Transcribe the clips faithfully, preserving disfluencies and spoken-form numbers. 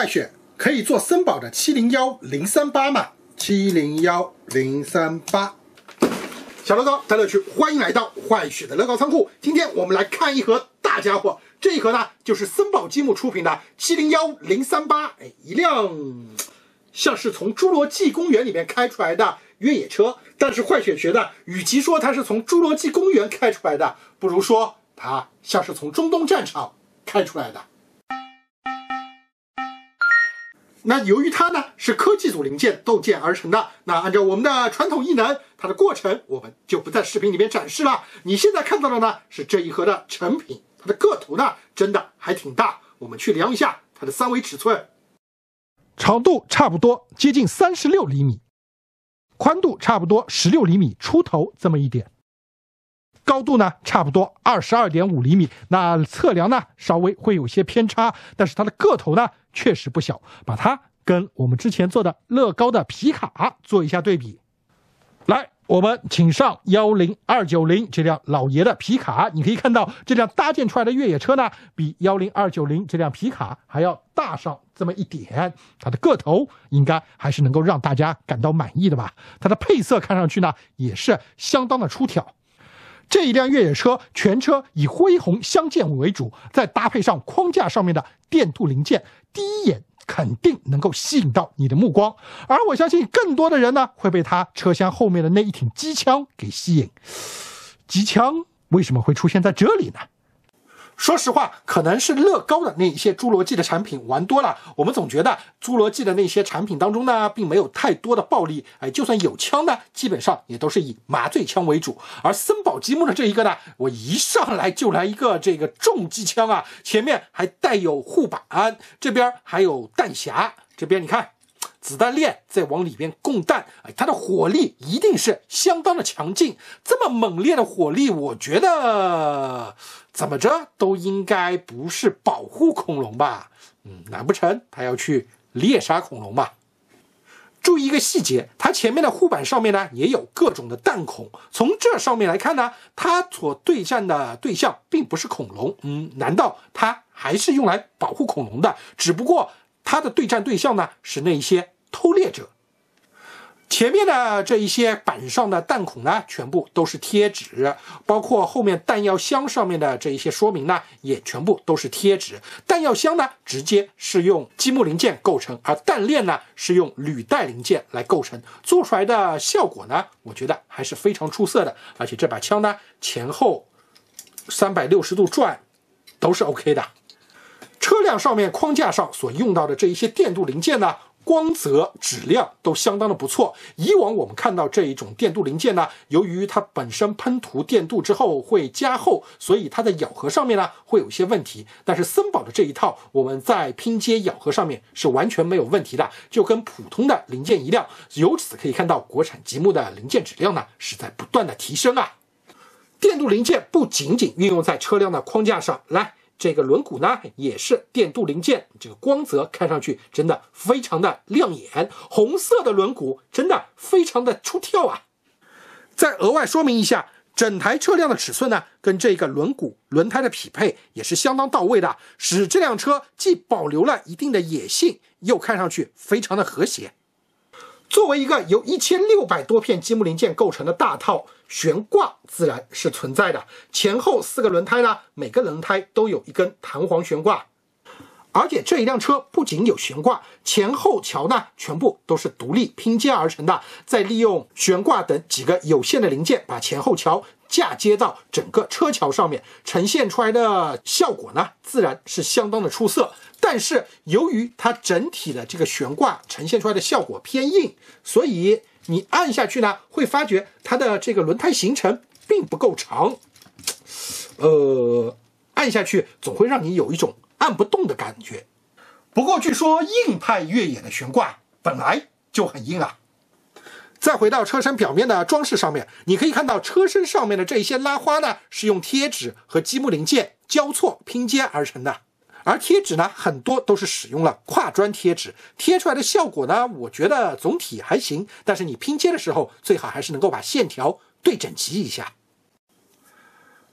坏血可以做森宝的七零一零三八吗？七零一零三八，小乐高带乐趣，欢迎来到坏血的乐高仓库。今天我们来看一盒大家伙，这一盒呢就是森宝积木出品的七零一零三八，哎，一辆像是从侏罗纪公园里面开出来的越野车。但是坏血觉得，与其说它是从侏罗纪公园开出来的，不如说它像是从中东战场开出来的。那由于它呢是科技组零件构建而成的，那按照我们的传统异能，它的过程我们就不在视频里面展示了。你现在看到的呢是这一盒的成品，它的个头呢真的还挺大，我们去量一下它的三维尺寸。 长度差不多接近三十六厘米，宽度差不多十六厘米出头这么一点，高度呢差不多二十二点五厘米，那测量呢稍微会有些偏差，但是它的个头呢确实不小，把它跟我们之前做的乐高的皮卡做一下对比。来，我们请上一零二九零这辆老爷的皮卡，你可以看到这辆搭建出来的越野车呢比一零二九零这辆皮卡还要大上这么一点，它的个头应该还是能够让大家感到满意的吧。它的配色看上去呢也是相当的出挑。这一辆越野车全车以灰红相间为主，再搭配上框架上面的电镀零件，第一眼肯定能够吸引到你的目光。而我相信更多的人呢会被它车厢后面的那一挺机枪给吸引。机枪为什么会出现在这里呢？ 说实话，可能是乐高的那一些侏罗纪的产品玩多了，我们总觉得侏罗纪的那些产品当中呢，并没有太多的暴力，哎，就算有枪呢，基本上也都是以麻醉枪为主。而森宝积木的这一个呢，我一上来就来一个这个重机枪啊，前面还带有护板，这边还有弹匣，这边你看子弹链再往里边供弹，哎，它的火力一定是相当的强劲。这么猛烈的火力，我觉得怎么着都应该不是保护恐龙吧？嗯，难不成它要去猎杀恐龙吧？注意一个细节，它前面的护板上面呢也有各种的弹孔。从这上面来看呢，它所对战的对象并不是恐龙。嗯，难道它还是用来保护恐龙的？只不过它的对战对象呢是那一些偷猎者。前面的这一些板上的弹孔呢全部都是贴纸，包括后面弹药箱上面的这一些说明呢也全部都是贴纸。弹药箱呢直接是用积木零件构成，而弹链呢是用履带零件来构成，做出来的效果呢我觉得还是非常出色的。而且这把枪呢前后三百六十度转都是 OK 的。车辆上面框架上所用到的这一些电镀零件呢，光泽质量都相当的不错。以往我们看到这一种电镀零件呢，由于它本身喷涂电镀之后会加厚，所以它的咬合上面呢会有一些问题。但是森宝的这一套，我们在拼接咬合上面是完全没有问题的，就跟普通的零件一样。由此可以看到，国产积木的零件质量呢是在不断的提升啊。电镀零件不仅仅运用在车辆的框架上，来。这个轮毂呢也是电镀零件，这个光泽看上去真的非常的亮眼，红色的轮毂真的非常的出挑啊。再额外说明一下，整台车辆的尺寸呢跟这个轮毂轮胎的匹配也是相当到位的，使这辆车既保留了一定的野性，又看上去非常的和谐。作为一个由一千六百多片积木零件构成的大套，悬挂自然是存在的。前后四个轮胎呢，每个轮胎都有一根弹簧悬挂。而且这一辆车不仅有悬挂，前后桥呢全部都是独立拼接而成的，再利用悬挂等几个有限的零件，把前后桥嫁接到整个车桥上面，呈现出来的效果呢，自然是相当的出色。但是由于它整体的这个悬挂呈现出来的效果偏硬，所以你按下去呢，会发觉它的这个轮胎行程并不够长，呃，按下去总会让你有一种按不动的感觉。不过据说硬派越野的悬挂本来就很硬啊。再回到车身表面的装饰上面，你可以看到车身上面的这些拉花呢，是用贴纸和积木零件交错拼接而成的。而贴纸呢，很多都是使用了跨砖贴纸，贴出来的效果呢，我觉得总体还行，但是你拼接的时候，最好还是能够把线条对整齐一下。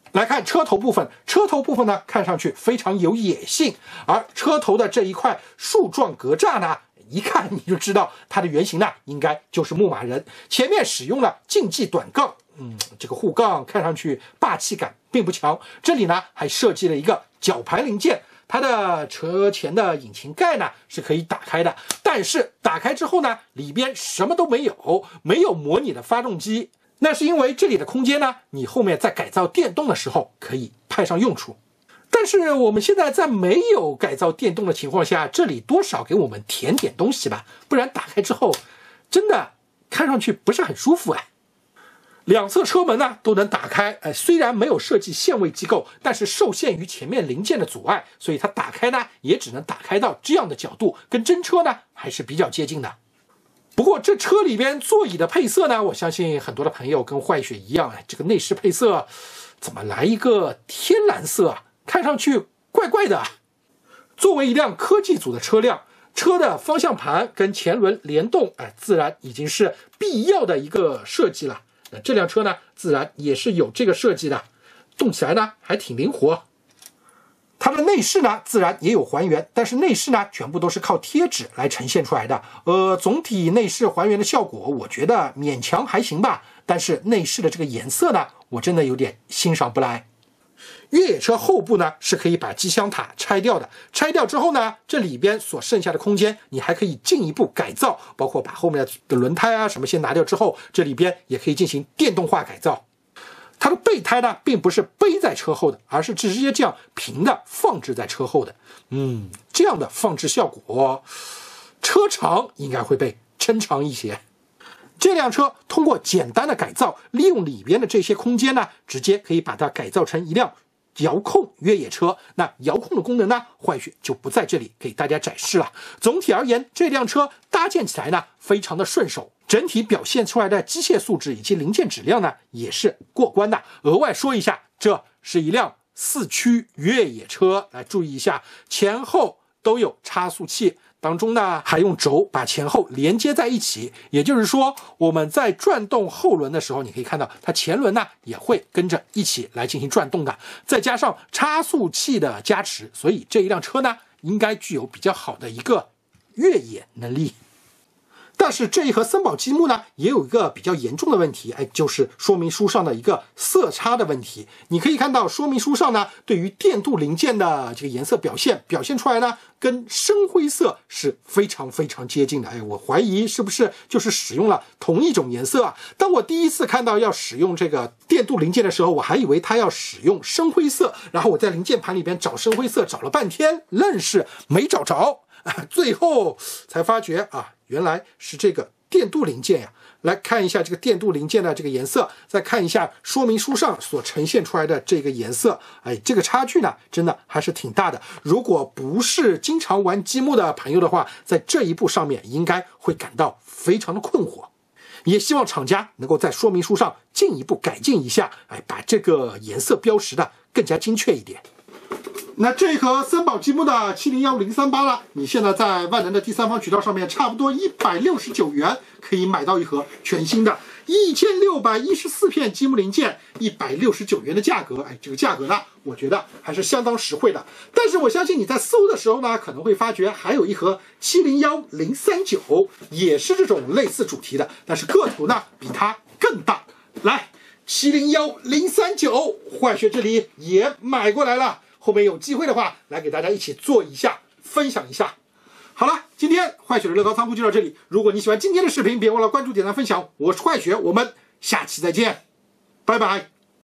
来看车头部分，车头部分呢看上去非常有野性，而车头的这一块树状格栅呢，一看你就知道它的原型呢应该就是牧马人，前面使用了竞技短杠，嗯，这个护杠看上去霸气感并不强。这里呢还设计了一个绞盘零件，它的车前的引擎盖呢是可以打开的，但是打开之后呢，里边什么都没有，没有模拟的发动机。那是因为这里的空间呢，你后面在改造电动的时候可以派上用处。但是我们现在在没有改造电动的情况下，这里多少给我们填点东西吧，不然打开之后真的看上去不是很舒服哎。两侧车门呢都能打开，哎，虽然没有设计限位机构，但是受限于前面零件的阻碍，所以它打开呢也只能打开到这样的角度，跟真车呢还是比较接近的。不过这车里边座椅的配色呢，我相信很多的朋友跟坏雪一样，哎，这个内饰配色怎么来一个天蓝色啊？看上去怪怪的。作为一辆科技组的车辆，车的方向盘跟前轮联动，哎，自然已经是必要的一个设计了。那这辆车呢，自然也是有这个设计的，动起来呢还挺灵活。它的内饰呢，自然也有还原，但是内饰呢，全部都是靠贴纸来呈现出来的。呃，总体内饰还原的效果，我觉得勉强还行吧。但是内饰的这个颜色呢，我真的有点欣赏不来。越野车后部呢是可以把机箱塔拆掉的，拆掉之后呢，这里边所剩下的空间，你还可以进一步改造，包括把后面的轮胎啊什么先拿掉之后，这里边也可以进行电动化改造。它的备胎呢，并不是背在车后的，而是直接这样平的放置在车后的。嗯，这样的放置效果，车长应该会被抻长一些。这辆车通过简单的改造，利用里边的这些空间呢，直接可以把它改造成一辆遥控越野车。那遥控的功能呢，坏雪就不在这里给大家展示了。总体而言，这辆车搭建起来呢，非常的顺手。整体表现出来的机械素质以及零件质量呢，也是过关的。额外说一下，这是一辆四驱越野车，来注意一下，前后都有差速器，当中呢还用轴把前后连接在一起。也就是说，我们在转动后轮的时候，你可以看到它前轮呢也会跟着一起来进行转动的。再加上差速器的加持，所以这一辆车呢，应该具有比较好的一个越野能力。但是这一盒森宝积木呢，也有一个比较严重的问题，哎，就是说明书上的一个色差的问题。你可以看到说明书上呢，对于电镀零件的这个颜色表现，表现出来呢，跟深灰色是非常非常接近的。哎，我怀疑是不是就是使用了同一种颜色啊？当我第一次看到要使用这个电镀零件的时候，我还以为它要使用深灰色，然后我在零件盘里边找深灰色，找了半天，愣是没找着。最后才发觉啊，原来是这个电镀零件呀。来看一下这个电镀零件的这个颜色，再看一下说明书上所呈现出来的这个颜色，哎，这个差距呢，真的还是挺大的。如果不是经常玩积木的朋友的话，在这一步上面应该会感到非常的困惑。也希望厂家能够在说明书上进一步改进一下，哎，把这个颜色标识的更加精确一点。那这盒森宝积木的七零一零三八了，你现在在万能的第三方渠道上面，差不多一百六十九元可以买到一盒全新的一千六百一十四片积木零件，一百六十九元的价格，哎，这个价格呢，我觉得还是相当实惠的。但是我相信你在搜的时候呢，可能会发觉还有一盒七零一零三九，也是这种类似主题的，但是个头呢比它更大。来，七零一零三九，坏学这里也买过来了。后面有机会的话，来给大家一起做一下，分享一下。好了，今天坏雪的乐高仓库就到这里。如果你喜欢今天的视频，别忘了关注、点赞、分享。我是坏雪，我们下期再见，拜拜。